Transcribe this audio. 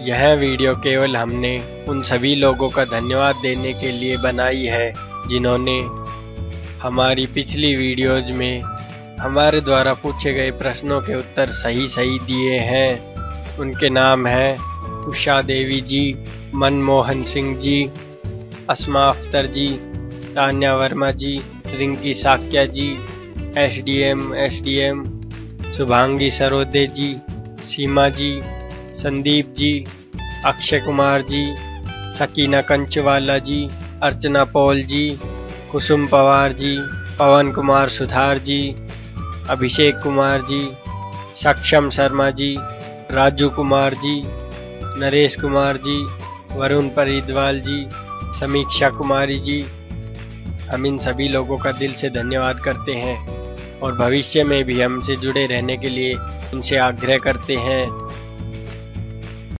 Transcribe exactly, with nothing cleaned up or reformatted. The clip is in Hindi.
यह वीडियो केवल हमने उन सभी लोगों का धन्यवाद देने के लिए बनाई है जिन्होंने हमारी पिछली वीडियोज में हमारे द्वारा पूछे गए प्रश्नों के उत्तर सही सही दिए हैं। उनके नाम हैं Usha Devi ji, Manmohan Singh ji, Asma Akhtar ji, Tanya Verma ji, Rinki Sakya ji, S D M S D M, Shubhangi Sarode ji, Seema ji, Sandeep ji, Akshay Kumar ji, Sakina Kanchwala ji, Archana Paul ji, Kusum Pawar ji, Pawan Kumar Sudhar ji, Abhishek Kumar ji, सक्षम शर्मा जी, राजू कुमार जी, नरेश कुमार जी, वरुण परिदवाल जी, समीक्षा कुमारी जी। हम इन सभी लोगों का दिल से धन्यवाद करते हैं और भविष्य में भी हमसे जुड़े रहने के लिए इनसे आग्रह करते हैं।